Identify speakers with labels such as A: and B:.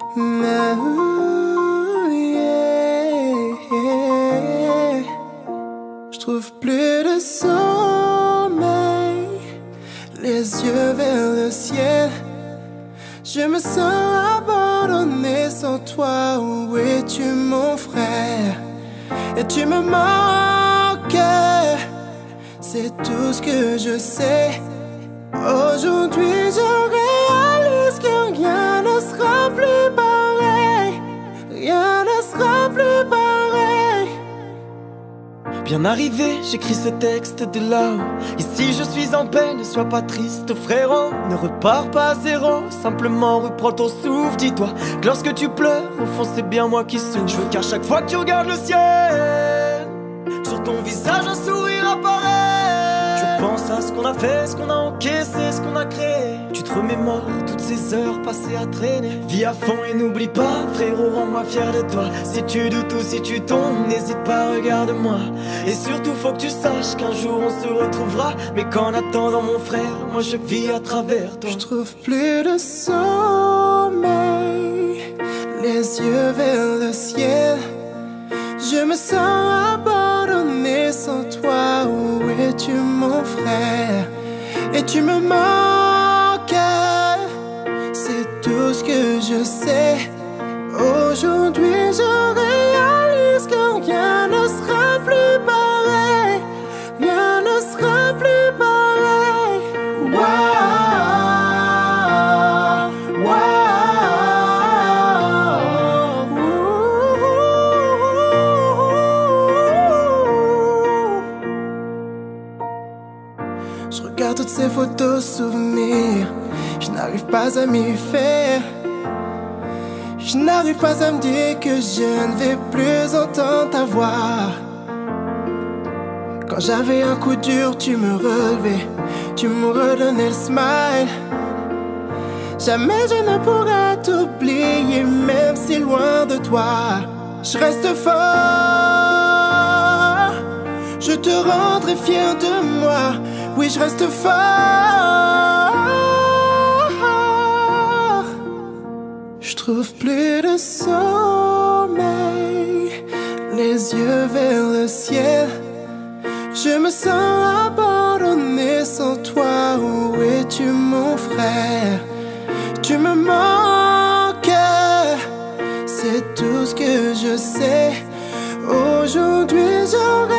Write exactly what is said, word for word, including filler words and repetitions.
A: Oh, yeah. Je trouve plus de sommeil, les yeux vers le ciel. Je me sens abandonné sans toi. Où es-tu mon frère? Et tu me manques, c'est tout ce que je sais. Aujourd'hui je réalise que rien ne sera plus pareil. Rien ne sera plus pareil.
B: Bien arrivé, j'écris ce texte de là-haut. Ici je suis en paix, ne sois pas triste frérot. Ne repars pas à zéro, simplement reprends ton souffle. Dis-toi que lorsque tu pleures, au fond c'est bien moi qui souffre. Je veux qu'à chaque fois que tu regardes le ciel, sur ton visage un sourire apparaît. Tu repenses à ce qu'on a fait, ce qu'on a encaissé, ce qu'on a créé. Tu te remémores toutes ces heures passées à traîner. Vis à fond et n'oublie pas, frérot, rends-moi fier de toi. Si tu doutes ou si tu tombes, n'hésite pas, regarde-moi. Et surtout faut que tu saches qu'un jour on se retrouvera. Mais qu'en attendant mon frère, moi je vis à travers toi.
A: Je trouve plus de sommeil, les yeux vers le ciel. Je me sens abandonné sans toi. Où es-tu mon frère? Et tu me manques, c'est tout ce que je sais. Aujourd'hui je réalise que rien ne sera plus pareil. Rien ne sera plus pareil. Wow, wow. Je regarde toutes ces photos souvenirs, je n'arrive pas à m'y faire. Je n'arrive pas à me dire que je ne vais plus entendre ta voix. Quand j'avais un coup dur, tu me relevais, tu me redonnais le smile. Jamais je ne pourrai t'oublier, même si loin de toi. Je reste fort, je te rendrai fier de moi. Oui, je reste fort. Je trouve plus de sommeil, les yeux vers le ciel. Je me sens abandonné sans toi. Où es-tu mon frère? Tu me manques, c'est tout ce que je sais. Aujourd'hui j'aurais